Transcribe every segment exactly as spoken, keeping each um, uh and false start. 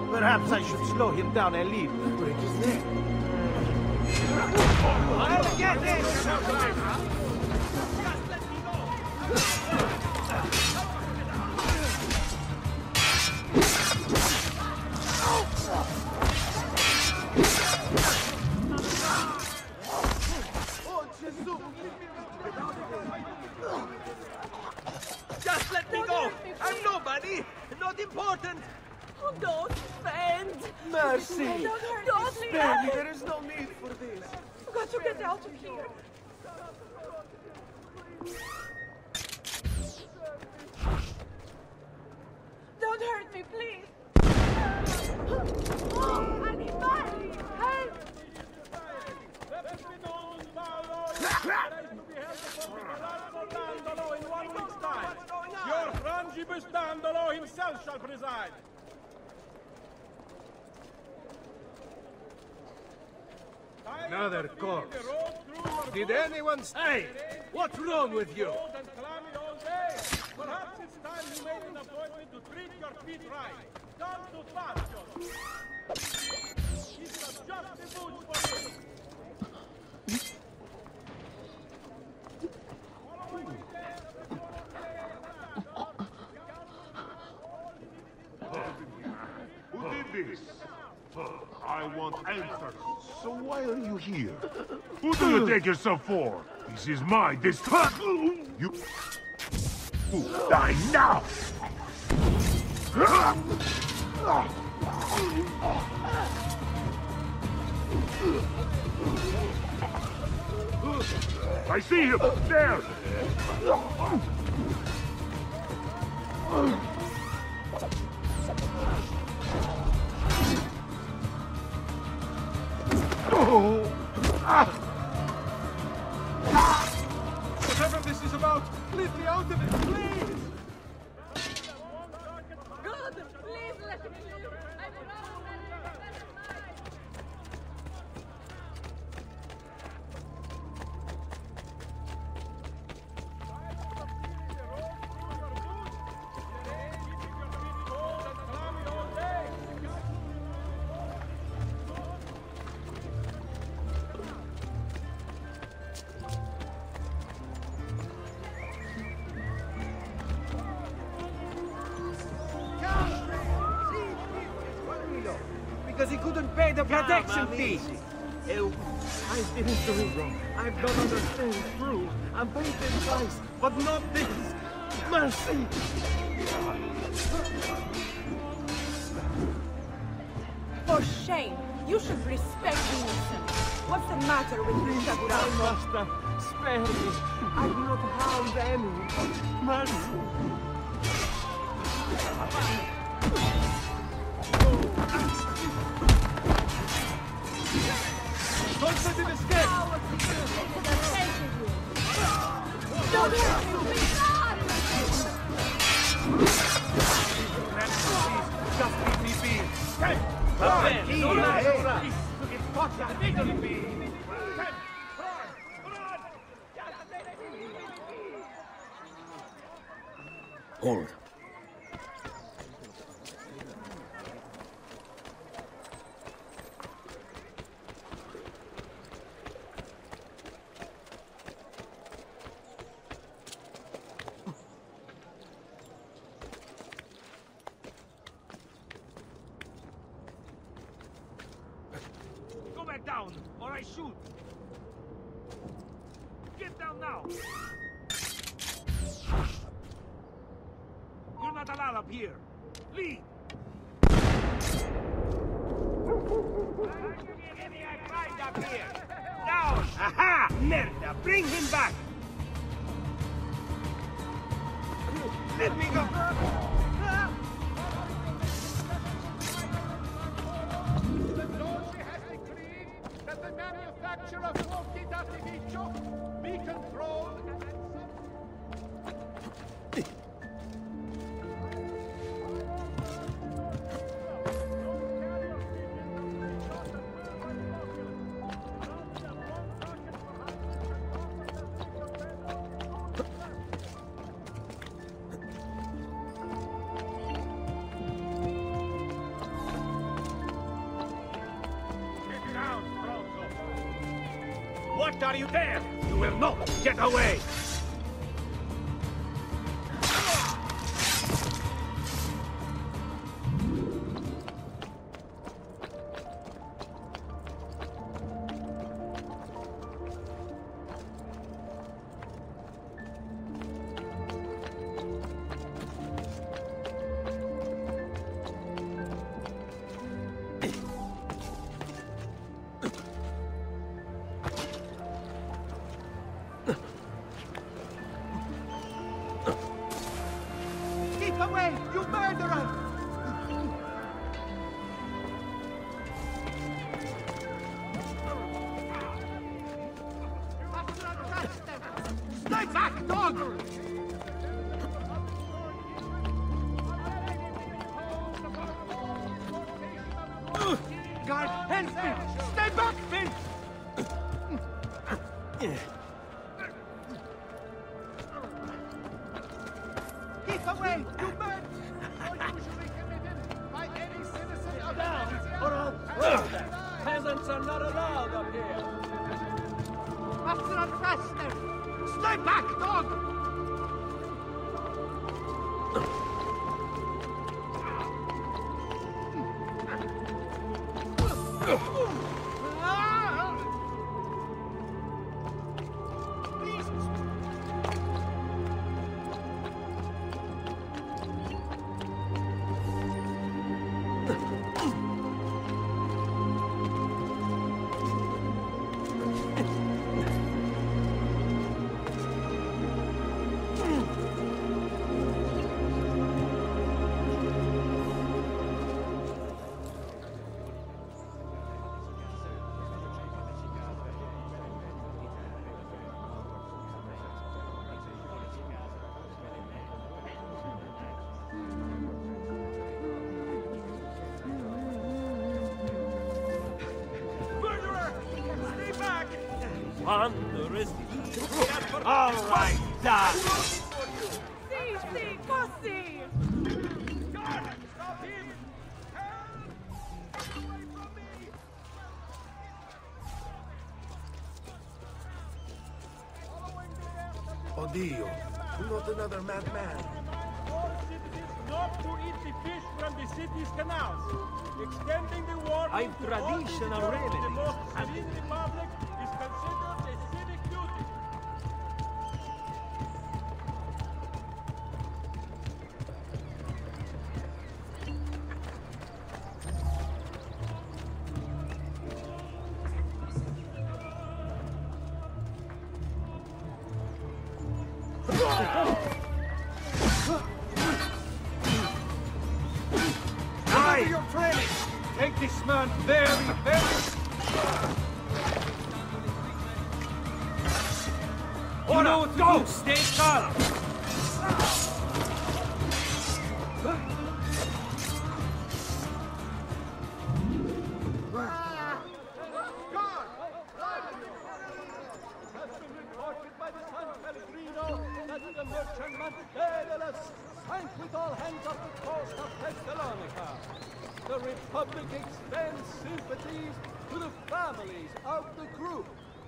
Perhaps I should slow him down and leave. Break his neck. I'll get it! Just let me go! Just let me go! I'm nobody! Not important! Oh, don't spend! Mercy! Don't hurt don't me! Spare me! There is no need for this! I've got to get out of here! Don't hurt me, please! Oh, I need money! Help! Your frangibus Dandolo himself shall preside. Another corpse. Did anyone stay? What's wrong with you? Perhaps it's time you made an appointment to treat your feet right. Come to Fazio. He's got just the boots for you. Who did this? I want answers. So why are you here? Who do you take yourself for? This is my district. You... You die now! I see him! There! Oh! Ah! Whatever this is about, leave me out of it, please! God, please let me live! I'm wrong! Because he couldn't pay the protection fee. I didn't do it wrong. I don't understand rules. I'm paid advice, but not this. Mercy. For shame! You should respect the innocent. What's the matter with you, Sakura? Master, spare me. I've not harmed anyone. Mercy. Don't let him escape! Don't hurt me, please! Just leave me be! Hey! Run! Don't let him run! It's what you need to be! Hold. Down, or I shoot! Get down now! You're not allowed up here! Leave! I climbed up here! Down! Aha! Merda! Bring him back! Let me go! That the manufacture of fuochi d'artificio be controlled and What are you there? You will not get away! Away, you murderer! Stay back, dog! Guard, help me! Stay back, Vince! Keep away, you man! Usually committed by any citizen of Venezia. Or I'll throw them! Peasants are not allowed up here! Master and faster! Stay back, dog! All right, die! Sì, sì, così! Guard! Stop him! Help! Away from me! Oddio, not another madman. All citizens not to eat the fish from the city's canals. Extending the warning I'm to all traditional visitors to the remedies. most serene republic is considered a civic duty. Aye! Your training! Take this man very, very... You know what to go! Do. Stay calm! The merchantman Daedalus sank with all hands off the coast of Thessalonica. The Republic extends sympathies to the families of the crew.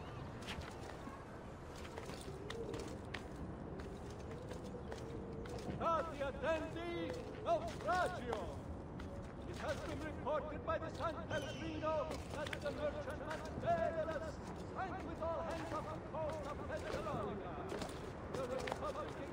Stati attenti, naufragio! It has been reported by the San Pellegrino that the merchantman Daedalus sank with all hands off the coast of Thessalonica. The Republic